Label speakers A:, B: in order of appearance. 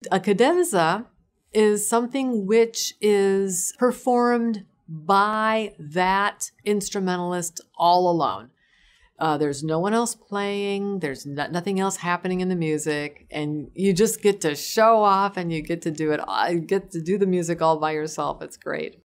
A: A cadenza is something which is performed by that instrumentalist all alone. There's no one else playing. There's nothing else happening in the music, and you just get to show off, and you get to do it. You get to do the music all by yourself. It's great.